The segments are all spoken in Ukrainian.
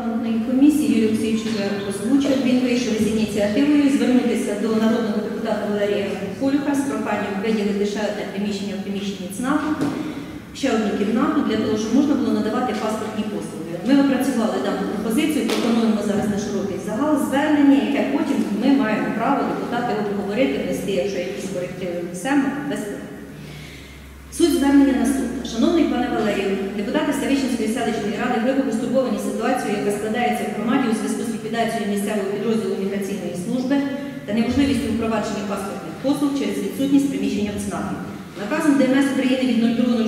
регламентної комісії, Юрій Олексійович озвучив, він вийшов із ініціативою звернутися до народного депутата Валерія Колюха з проханням виділити ще одне приміщення в приміщенні ЦНАПу, ще одну кімнату, для того, щоб можна було надавати паспортні послуги. Ми опрацювали дану пропозицію, пропонуємо зараз на широкий загал звернення, яке потім ми маємо право депутати обговорити, внести, якщо якісь корективи внесемо, без питань. Суть звернення наступна. Шановний пане Валерію, депутати Ставищенської селищної ради глибоко стурбовані ситуацією, яка складається в громаді у зв'язку з ліквідацією місцевого підрозділу міграційної служби та неможливістю впровадження паспортних послуг через відсутність приміщення в ЦНАПі. Наказом ДМС України від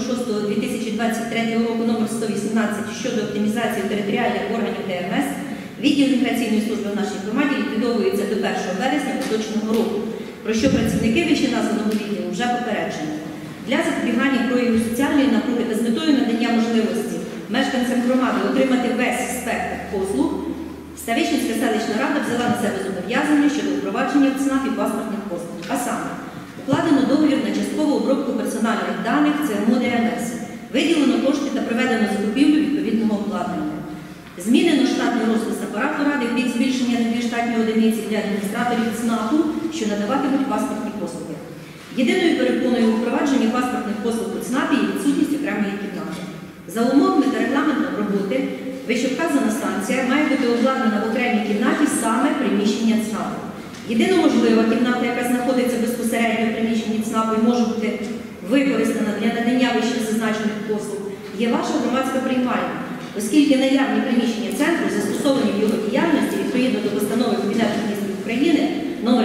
02.06.2023 року номер 118 щодо оптимізації територіальних органів ДМС відділ міграційної служби в нашій громаді ліквідовується до 1 вересня поточного року, про що працівники вищеназваного відділу вже попереджені. Для запобігання прояву соціальної напруги та з метою надання можливості мешканцям громади отримати весь спектр послуг, Ставищенська селищна рада взяла на себе зобов'язання щодо впровадження в ЦНАПі паспортних послуг. А саме, укладено договір на часткову обробку персональних даних ЦМО ДМС, виділено кошти та проведено закупівлю відповідного обладнання. Змінено штатний розпис апарату ради в бік збільшення на 2 штатні одиниці для адміністраторів ЦНАПу, що надаватимуть паспортні послуги. Єдиною перепоною у впровадженні паспортних послуг у ЦНАПі є відсутність окремої кімнати. За умовами та регламентом роботи, вищевказана станція має бути обладнана в окремій кімнаті саме приміщення ЦНАПу. Єдина можлива кімната, яка знаходиться безпосередньо в приміщенні ЦНАПу і може бути використана для надання вище зазначених послуг, є ваша громадська приймальня, оскільки наявні приміщення центру застосовані в його діяльності відповідно до постанови Кабінету Міністрів України номер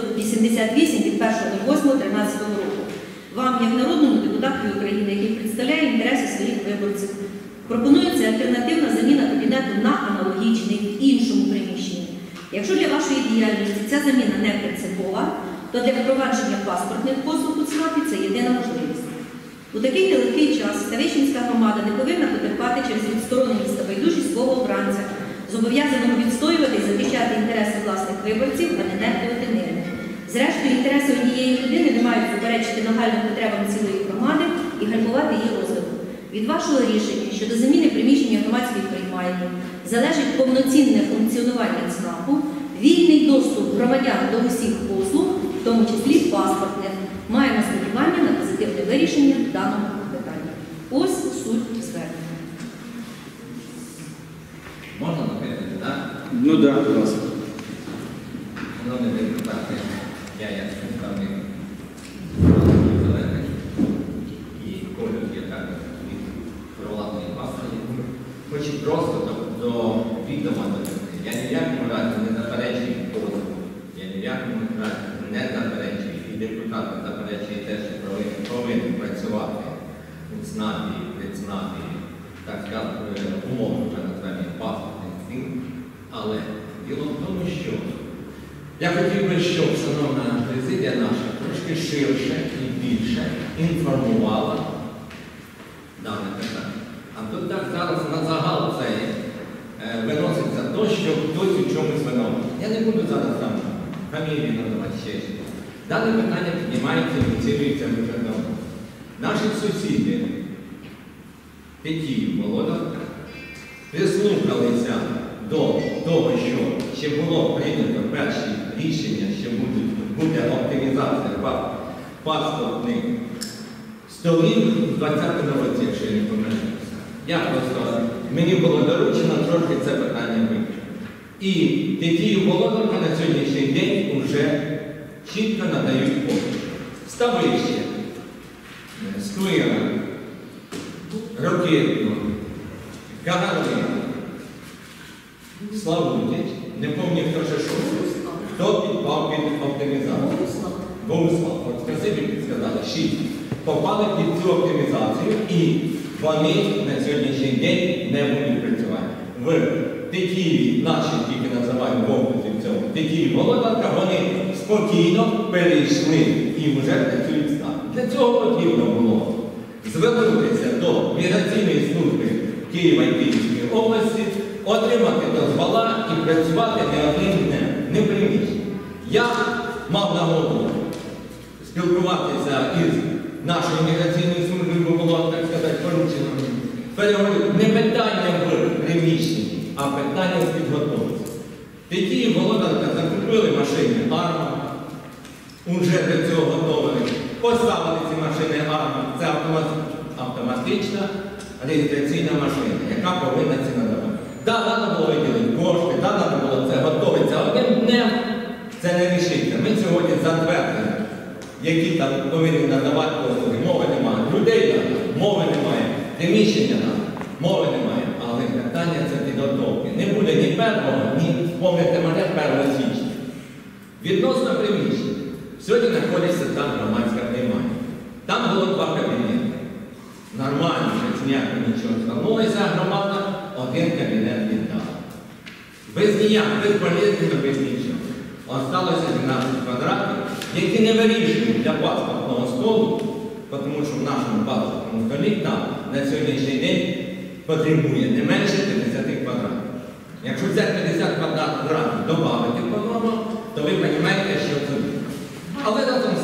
588 від 1.08.13 року. Вам, як народному депутату України, який представляє інтереси своїх виборців, пропонується альтернативна заміна кабінету на аналогічний в іншому приміщенні. Якщо для вашої діяльності ця заміна не принципова, то для впровадження паспортних послуг у ЦНАПі це єдина можливість. У такий нелегкий час Ставищенська громада не повинна потерпати через відстороненість та байдужість свого обранця, зобов'язаного відстоювати і захищати інтереси власних виборців, а не нехтувати ними. Зрештою, інтереси однієї людини не мають суперечити нагальним потребам цілої громади і гальмувати її розвиток. Від вашого рішення щодо заміни приміщення громадської приймальні залежить повноцінне функціонування ЦНАПу, вільний доступ громадян до усіх послуг, в тому числі паспортних. Маємо сподівання на позитивне вирішення даного питання. Ось суть звернення. Можна написати, так? Ну так, будь ласка. Шановні депутати, я як представник Зелених і Колюх, яка від провладної партії, хочу просто до відома довести. Я ні в якому разі не заперечую позову, я ні в якому разі не заперечую, і депутат не заперечує те, що повинен працювати у ЦНАПі, при ЦНАПі, так сказати, умовно вже назвемо паспортних змін, але діло в тому, що я хотів би, щоб шановна президія наша трошки ширше і більше інформувала дане питання. А тут так зараз на загал це виноситься те, що хтось у чомусь винуватий. Я не буду зараз там фамілії надавати ще щось. Дане питання піднімається і ініціюється вже давно. Наші сусіди, Тетіїв, Володарка, прислухалися до того, що ще було прийнято перші рішення, що буде оптимізація паспортних столів у 2020 році, якщо я не помиляюся. Мені було доручено трохи це питання вивчити. І Тетіїв, Володарка на сьогоднішній день вже чітко надають послуги. Ставище, Сквира, Рокитно, Кагалин, Славутич, не пам'ятаю, хто ще що, хто підпав під оптимізацію. Богуслав. От спасибі підсказали, 6. Попали під цю оптимізацію і вони на сьогоднішній день не будуть працювати. В Тетіїві, наші тільки називають в області цього, Тетіїв, Володарка, вони спокійно перейшли і вже працюють стан. Для цього потрібно було звернутися до міграційної служби Києва і Київської області, отримати дозвола і працювати не одним днем, не приміщення. Я мав нагоду спілкуватися із нашою міграційною службою, бо було, так сказати, поручено. Переговорити не питання в приміщенні, а питання в підготовці. Тетії Володарка закупили машини «Арма», уже до цього готовили, поставили ці машини «Арма», це автоматична реєстраційна машина, яка повинна ці надавати. Да, треба було виділити кошти, да, треба було це готовитися, одним днем це не рішиться. Ми сьогодні затвердили, які там повинні надавати послуги. Мови немає. Людей треба, мови немає. Приміщення треба, мови немає. Але питання це підготовки. Не буде ні першого, ні, помните мене, 1 січня. Відносно приміщення. Сьогодні знаходиться там громадське приймання. Там було 2 кабінети. Нормально, що ніяко нічого звернулися, громада, 1 кабінет віддала. Без ніяк, без політики, без нічого. Осталося 12 квадратів, які не вирішують для паспортного столу, тому що в нашому паспортному столі там на сьогоднішній день потребує не менше 50 квадратів. Якщо взяти 50 квадратів додати по норму, то ви розумієте, що це буде. Але разом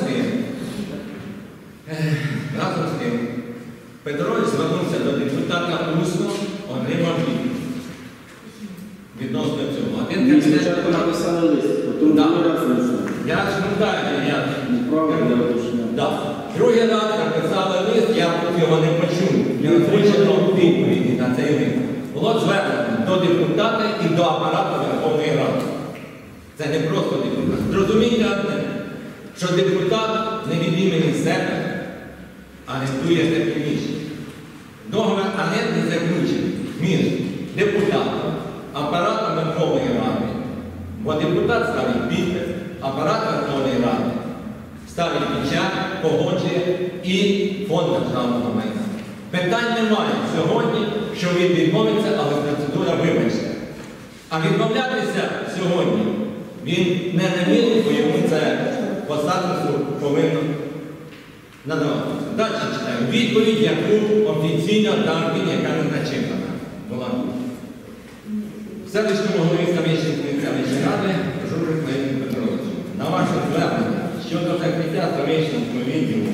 з тим, Петрович звернувся до депутата усно, отримав відповідь. Відносно цього. Ми спочатку написали лист, потім другий раз написали. Я ж не знаю, Неправда, я уточняю. Другий раз написали лист, я тут його не почув. Не озвучено відповіді на цей лист. Було звернено до депутата і до апарату Верховної Ради. Це не просто депутат. Зрозумійте одне, що депутат не від імені себе, а рятує те приміщення. Договір анетний заключений між депутатом, апаратом Верховної Ради, бо депутат ставить підпис, апарат Верховної Ради ставить печать, погоджує і фонд державного майна. Питань немає сьогодні, що він відмовиться, але процедура вибачена. А відмовлятися сьогодні він не намірений, бо йому це по статусу повинно надаватися. Далі читаю. Відповідь, яку офіційно дав він, яка не зачитана була. Селищному голові Ставищенської селищної ради Журик Леонід Петрович. На ваше звернення щодо закриття Ставищенського відділу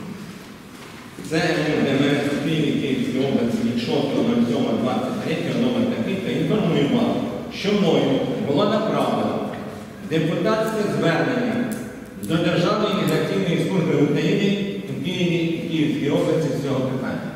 ЦМДМС Київської області від 6.07.23 номер такий, та інформую вас, що мною було направлено депутатське звернення до Державної міграційної служби України в Київській області з цього питання.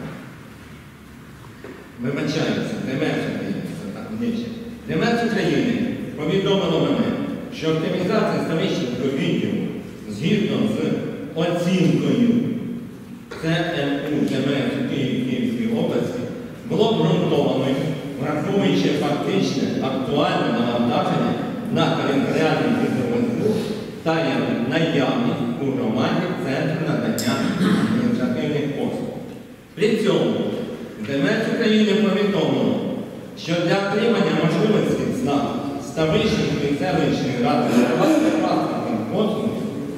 Вибачаюся, ДМС України, це так нижче. ДМС України повідомило мене, що оптимізація Ставищенського відділу згідно з оцінкою ЦМУ ДМС Київської області було обґрунтованою, враховуючи фактичне актуальне навантаження на територіальний підрозділ та наявність у громаді центру надання адміністративних послуг. При цьому ДМС України повідомило, що для отримання можливості Ставищенської селищної ради надавати паспортних послуг,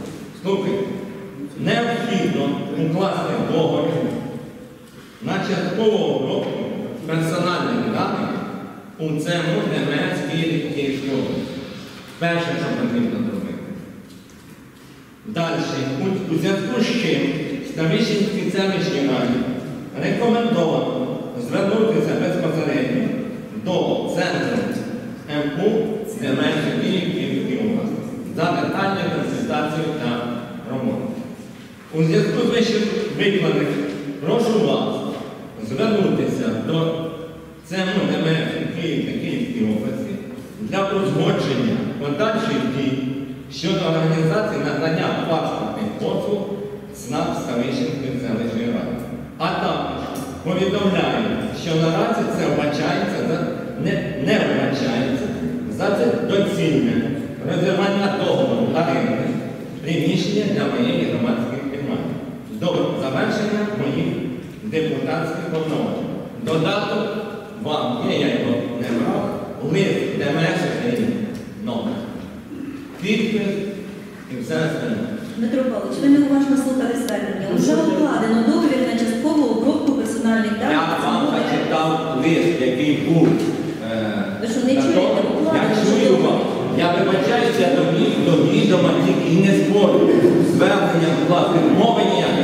необхідно укласти договір на часткову обробку персональних даних у ЦМУ ДМС Київської області. Перше, що потрібно зробити. Далі, у зв'язку з чим Ставищенській селищній раді рекомендовано звернутися безпосередньо до центру МУ ДМС Київської області за детальною консультацією та роботою. У зв'язку з вищим викладеним прошу вас звернутися до ЦМУ ДМС Київської області для узгодження подальших дій щодо організації надання паспортних послуг СНАП Ставищенської селищної ради. А також повідомляю, що наразі це не вбачається за це доцільне розірвання договору оренди приміщення для моєї громадської приймальні до завершення моїх депутатських повноважень. Додаток вам є, я його не брав, лист ДМС України, номер, підпис і все остальне. Дмитро Павлович, ви неуважно слухали звернення. Уже укладено договір на часткову обробку персональних даних. Я вам зачитав лист, який був. Ви що, не чуєте? Я чую вам. Я вибачаюся до відома тільки і не спорю. Звернення, будь ласка, мови ніякої.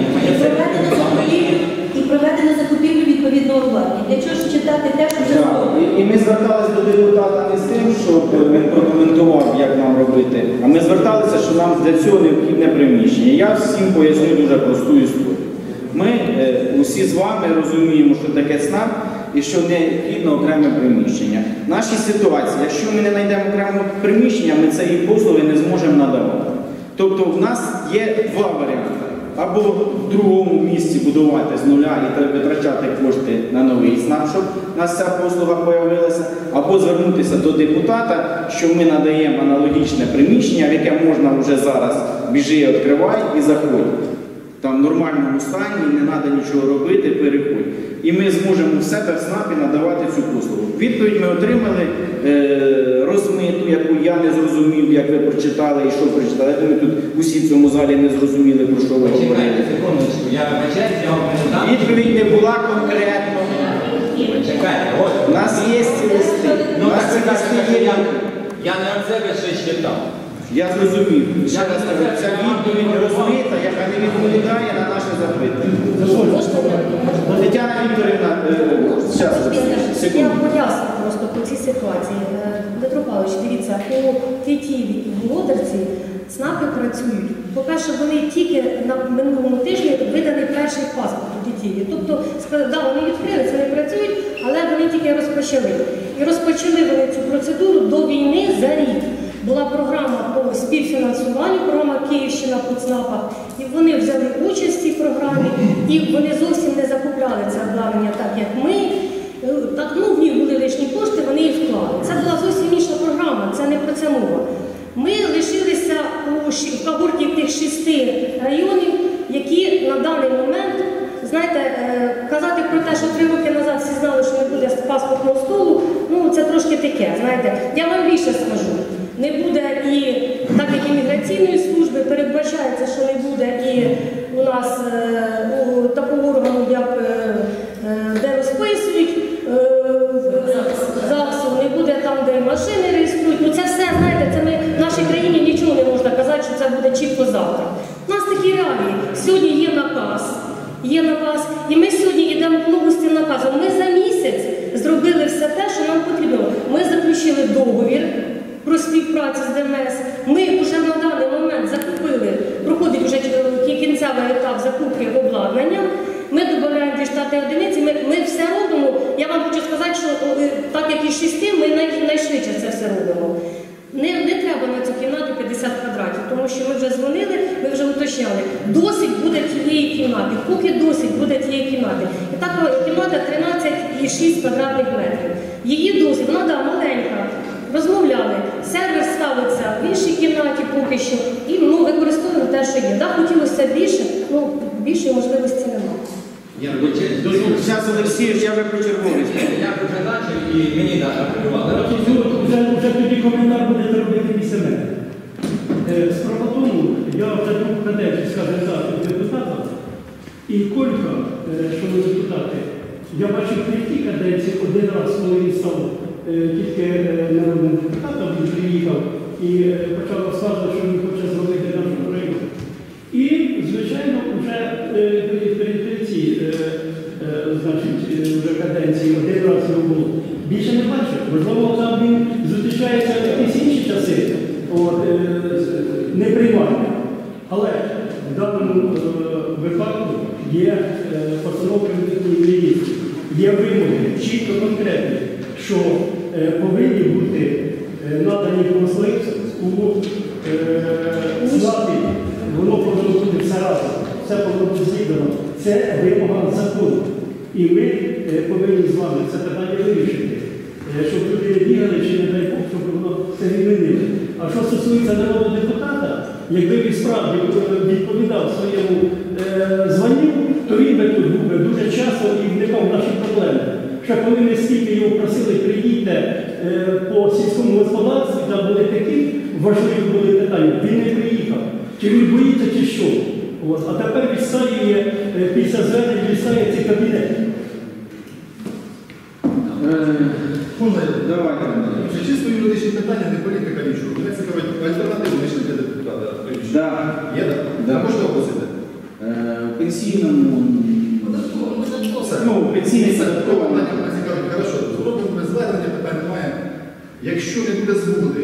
І проведено закупівлю відповідного обладнання. Для чого ж читати те, що вже зроблено? І ми зверталися до до депутата не з тим, щоб він прокоментував, як нам робити, а ми зверталися, що нам для цього необхідне приміщення. Я всім поясню дуже просту історію. Ми усі з вами розуміємо, що таке ЦНАП і що необхідно окреме приміщення. В нашій ситуації, якщо ми не знайдемо окреме приміщення, ми цієї послуги не зможемо надавати. Тобто в нас є два варіанти. Або в другому місці будувати з нуля і витрачати кошти на новий ЦНАП, щоб у нас ця послуга з'явилася, або звернутися до депутата, що ми надаємо аналогічне приміщення, в яке можна вже зараз біжи, відкривай і заходь. Там в нормальному стані, не треба нічого робити, переходь. І ми зможемо в себе в ЦНАПі надавати цю послугу. Відповідь ми отримали розмиту, яку я не зрозумів, як ви прочитали і що прочитали. Я думаю, тут усі в цьому залі не зрозуміли, про що ви говорили. Почекайте секундочку, я вибачаюсь, я вам не дам. Відповідь не була конкретно. Почекайте, от. У нас є ці листи. Ну У нас так ці ви листи кажете, є. я не від себе щось читав. Я зрозумів. Ще раз кажу, ця відповідь розмита, яка не відповідає на наше запитання. Тетяна Вікторівна, зараз, Я секунду. поясню просто по цій ситуації. Дмитро Павлович, дивіться, у Тетіві і Володарці ЦНАПи працюють. По-перше, вони тільки на минулому тижні виданий перший паспорт у Тетіві. Тобто, да, вони відкрилися, вони працюють, але вони тільки розпочали. І розпочали вони цю процедуру до війни за рік. Була програма по співфінансуванню, програма «Київщина по ЦНАПах», і вони взяли участь в цій програмі, і вони зовсім не закупляли це обладнання так, як ми. Так, ну, в них були лишні кошти, вони їх вклали. Це була зовсім інша програма, це не про це мова. Ми лишилися в когорті тих 6 районів, які на даний момент, знаєте, казати про те, що 3 роки назад всі знали, що не буде паспортного столу, ну, це трошки таке, знаєте. Я вам більше скажу. Не буде і, так як імміграційної служби, передбачається, що не буде і у нас такого органу, як де розписують ЗАГСу, не буде там, де машини реєструють. Ну це все, знаєте, це ми в нашій країні нічого не можна казати, що це буде чітко завтра. У нас такі реалії. Сьогодні є наказ, і ми сьогодні йдемо в ногу з цим наказом. Ми за місяць зробили все те, що нам потрібно. Ми заключили договір про співпрацю з ДМС. Ми вже на даний момент закупили, проходить вже кінцевий етап закупки обладнання. Ми додаємо штатні одиниці, ми все робимо. Я вам хочу сказати, що так як і 6, ми найшвидше це все робимо. Не треба на цю кімнату 50 квадратів, тому що ми вже дзвонили, ми вже уточняли. Досить буде тієї кімнати, поки досить буде тієї кімнати. І так кімната 13,6 квадратних метрів. Її досить, вона да, маленька. Розмовляли, сервер ставиться в іншій кімнаті поки що, і ну, використовуємо те, що є. Так, хотілося більше, ну, більшої можливості немає. Зараз, Олексійович, я вже почерговий. Я вже начав і мені апелювали. Вже тоді коментар будете робити після мене. Справа в тому, я вже другу каденцію, скажімо так, депутатом, і Колька, шановні депутати, я бачив в третій каденції один раз, коли він став тільки народним депутатом, він приїхав і почав розказувати, що він хоче зробити нашу країну. І, звичайно, вже при цій вже каденції один раз його було. Більше не бачив. Можливо, там він зустрічається в якісь інші часи, неприймальні. Але в даному випадку є постановка міністрів, є вимоги, чітко конкретні, що повинні бути надані послуги у ЦНАПі, воно повинно бути все разом, все повинно бути зібрано. Це вимога закону. І ми повинні з вами це питання вирішити, щоб люди не бігали, чи не дай Бог, щоб воно це відмінили. А що стосується народного депутата, якби він справді відповідав своєму званню, то він би тут був би дуже часто і вникав в наші проблеми. Ще коли ми стільки його просили, приїдьте по сільському господарстві, там були такі важливі були питання, він не приїхав. Чи він боїться, чи що. От. А тепер відстаює, після звернень відстає цей кабінет. Давайте. Це чисто юридичні питання, не політика нічого. Мене цікавить, альтернативу знайшли для депутата? Да. Є, так? Да. А можете оголосити? В пенсійному... Ну, пенсійний Це податковий. питання мене цікавить. Хорошо, зробимо без звернення, питань немає. Якщо не буде згоди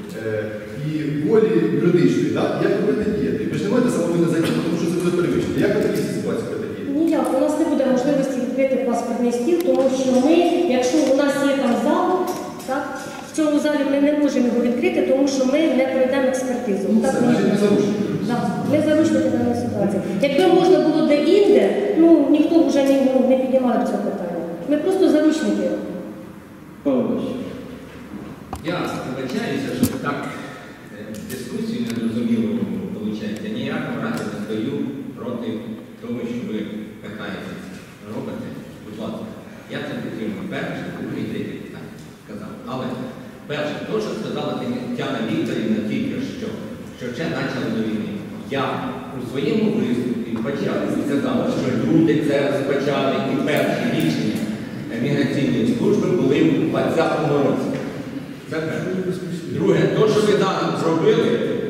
і волі юридичної, так, як ви будете діяти? Ви ж не маєте самовільно зайти, тому що це буде перевищено. Як ви такі ситуації будете діяти? Ніяк, у нас не буде можливості відкрити паспортний стіл, тому що ми, якщо у нас є там зал, так, в цьому залі ми не можемо його відкрити, тому що ми не пройдемо експертизу. Так, Це значить не зарушено. так, ми заручники даної ситуації. Якби можна було де-інде, ну ніхто б вже не піднімав б цього питання. Ми просто заручники. Павлович. Я вибачаюся, що так дискусію незрозуміло виходить. Я ніякому разі не стою проти того, що ви питаєте робите. Будь ласка, я це підтримую. Перше, друге і третє питання сказав. Але перше, то, що сказала Тетяна Вікторівна тільки що ще почали до війни. Я у своєму виступі почав і сказав, що люди це розпочали і перші рішення міграційної служби були у 2020 році. Це перше. Друге, то, що ви зараз зробили,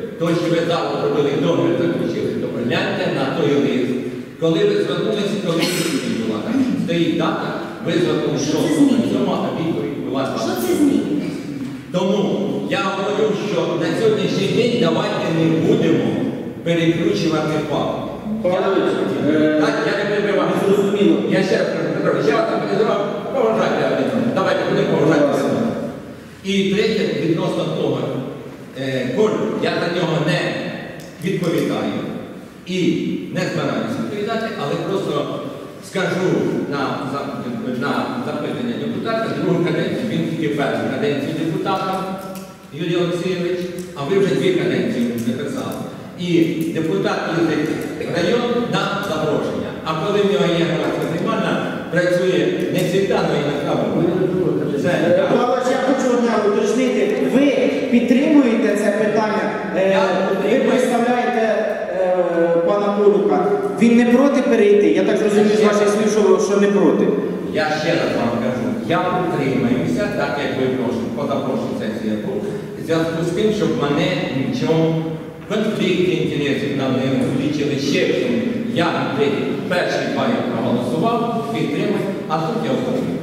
договір заключили, то гляньте на той лист. Коли ви звернулися, коли відповідь була так, стоїть дата, ви звернулися, Що це змінює? відповідь була так. Що це змінює? Тому я говорю, що на сьогоднішній день давайте не будемо перекручувати факти. Павлович, Так, я не перебиваю. зрозуміло. Я ще раз кажу, Петро, я вас не підозрював, поважайте один одного. Давайте будемо поважати один одного. І третє, відносно того, Колю, я за нього не відповідаю і не збираюся відповідати, але просто скажу на запитання депутата другу каденцію. Він тільки першу каденцію депутата, Юрій Олексійович, а ви вже дві каденції написали. І депутат їздить в район на запрошення. А коли в нього є громадська приймальна, працює не завжди, але і на камеру. Павлович, я хочу одне уточнити. Ви підтримуєте це питання? Ви представляєте пана Колюка. Він не проти перейти? Я так зрозумів з ваших слів, що не проти. Я ще раз вам кажу, я утримаюся, так як ви позапрошлій сесії був, в зв'язку з тим, щоб мене нічого конфлікті інтересів нам не включили ще в чому. Я перший два я проголосував, підтримав, а тут я входив.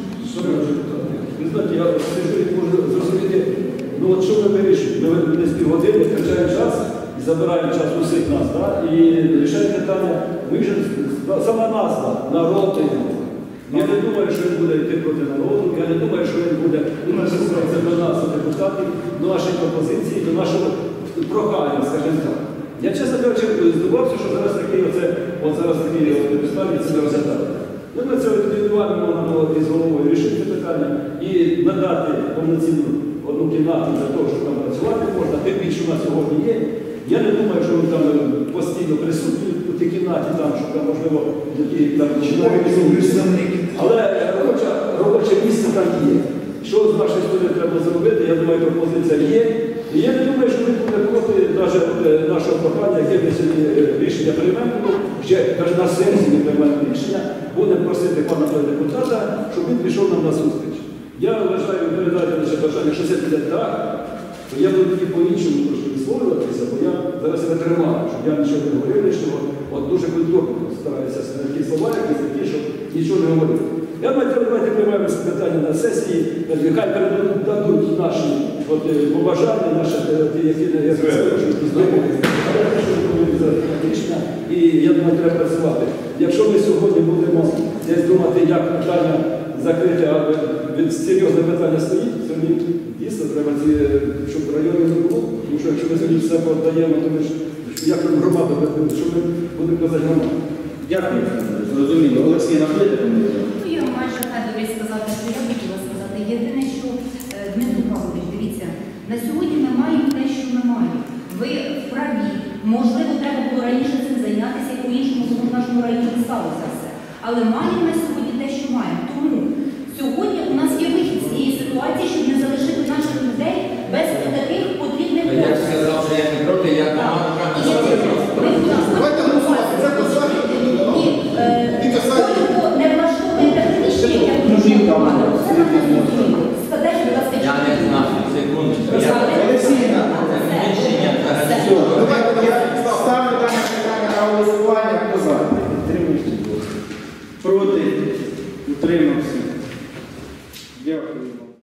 Ви знаєте, я сижу і можу зрозуміти, ну от що ми вирішуємо? Ми десь півгодини втрачаємо час і забираємо час усіх нас, да? І рішаємо питання, ми вже, сама назва, народ та його. Я не думаю, що він буде йти проти народу, я не думаю, що він буде відноситися до нас, депутатів, до нашої пропозиції, до нашого прохання, скажімо так. Я, чесно кажучи, здивувався, що зараз такі питання це не розглядати. Ми це відповідально із головою рішити питання і надати повноцінну одну кімнату для того, щоб там працювати можна, тим більше у нас сьогодні є. Я не думаю, що вони там постійно присутні у тій кімнаті, там, щоб там, можливо, які там чиновники. Але робоче місце там є. Що з нашої сторони треба зробити, я думаю, пропозиція є. І я не думаю, що він буде проти навіть нашого прохання, яке ми сьогодні рішення приймемо, ще навіть на сесії ми приймемо рішення, будемо просити пана депутата, щоб він пішов нам на зустріч. Я вважаю, передати наше бажання, що це буде так, то я буду тоді по-іншому трошки висловлюватися, бо я зараз не тримаю, щоб я нічого не говорив лишнього, от дуже культурно стараюся на ті слова, якісь такі, щоб нічого не говорив. Я думаю, давайте приймаємо це питання на сесії, нехай передадуть наші побажання, наші, які я рішення, і я думаю, треба працювати. Якщо ми сьогодні будемо десь думати, як питання закрити, а серйозне питання стоїть, сьогодні дійсно треба, щоб районів не було, тому що якщо ми сьогодні все подаємо, то ми ж, як громада, що ми будемо казати громаду. Дякую, зрозуміло. Олексій, наклейте коментар. Я майже хотіла сказати, що я хотіла сказати. Єдине, що Дмитро Павлович, дивіться, на сьогодні ми маємо те, що ми маємо. Ви вправі, можливо, треба було раніше цим зайнятися, і по-іншому в нашому районі сталося все. Але маємо на